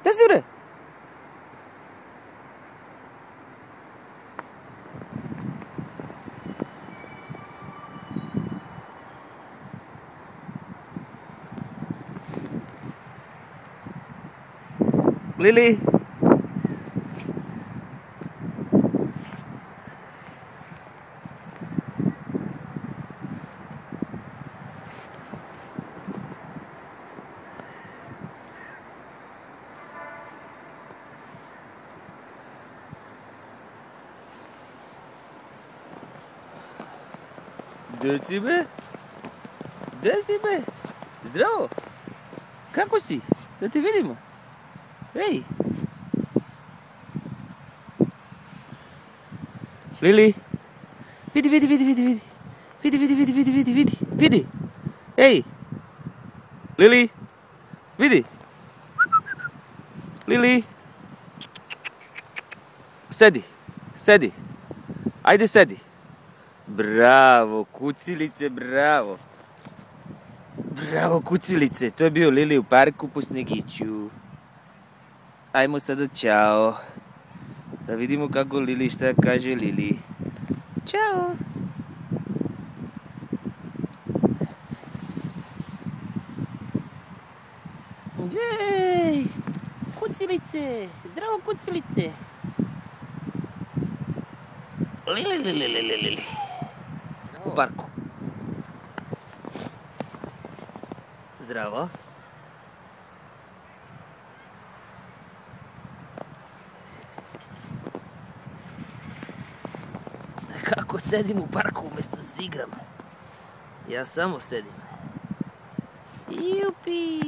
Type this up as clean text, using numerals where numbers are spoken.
Gdje si bre? Lili? Gdje si be? Gdje si be? Zdravo! Kako si? Da te vidimo. Ej! Lili! Vidi, vidi, vidi, vidi, vidi. Vidi, vidi, vidi, vidi, vidi, vidi, vidi. Ej! Lili! Vidi! Lili! Sedi, sedi. Ajde sedi. Bravo, kucilice, bravo. Bravo, kucilice. To je bio Lili u parku po snegiću. Ajmo sada čao. Da vidimo kako Lili, šta kaže Lili. Ćao. Jej, kucilice, zdravo kucilice. Lili, Lili, Lili, Lili. U parku. Zdravo. Kako sedim u parku umjesto da se igram. Ja samo sedim. Jupi!